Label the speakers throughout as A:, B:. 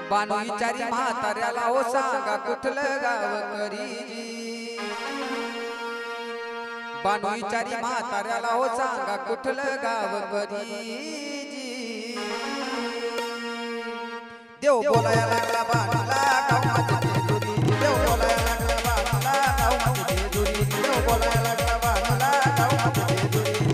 A: बानू विचारी म्हाताऱ्याला हो सांगा कुठलं गाव करी बानू विचारी म्हाताऱ्याला हो सांगा कुठलं गाव करी देव बोलायला लागला बानूला गाव माझं जेजुरी देव बोलायला लागला बानूला गाव माझं जेजुरी देव बोलायला लागला बानूला गाव माझं जेजुरी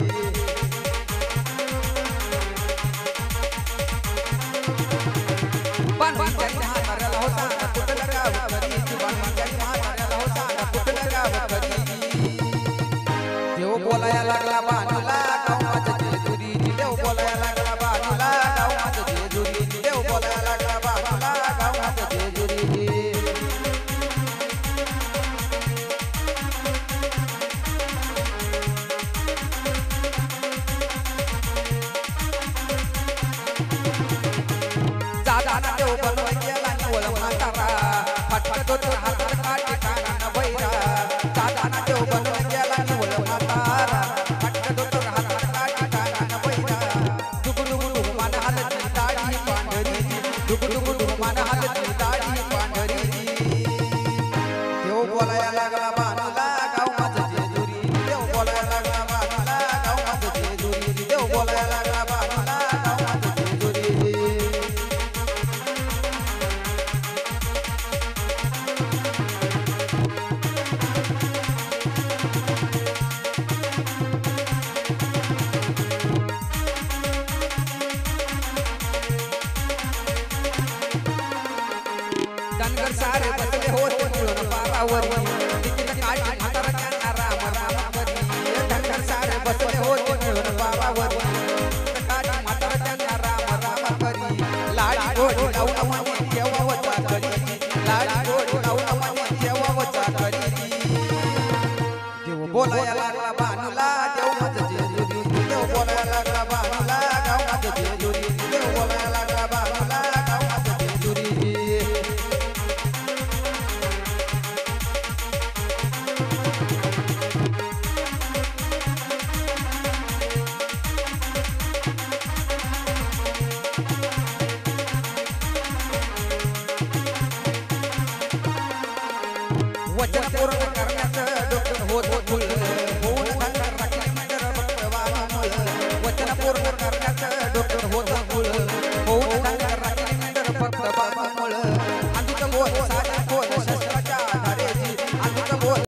A: बानू विचारी म्हाताऱ्याला हो सांगा कुठलं गाव करी बानू विचारी म्हाताऱ्याला हो सांगा कुठलं गाव करी देव बोलायला लागला बानूला गाव माझं जेजुरी देव बोलायला लागला बानूला गाव माझं जेजुरी देव बोलायला लागला बानूला गाव माझं जेजुरी दादा देव बनवून गेला निवळ म्हातारा फटकत होत हातात काठी कानानं बैरा दादा देव बनवून गेला निवळ म्हातारा फटकत होत हातात काठी कानानं बैरा डुगडुगडुग मान हालती दाढी पांढरी डुगडुगडुग मान हालती दाढी पांढरी देव बोलायला लागला बानूला गाव माझं जेजुरी देव बोलायला लागला बानूला गाव माझं जेजुरी देव बोलायला लागला बानूला गाव माझं जेजुरी धनगर सारे बसले होते मिळून पारावरी तिकीट काढी म्हातारा त्यांना राम राम करी धनगर सारे बसले होते मिळून पारावरी काढी म्हातारा त्यांना राम राम करी लाडी गोडी लावून म्हणे देवावचा करी लाडी गोडी लावून म्हणे देवावचा करी देव बोलायला लागला बानूला देव माझं जेजुरी देव बोलायला लागला बानूला गाव माझं जेजुरी देव बोलायला लागला बानूला गाव माझं जेजुरी वचन पूर्ण करण्या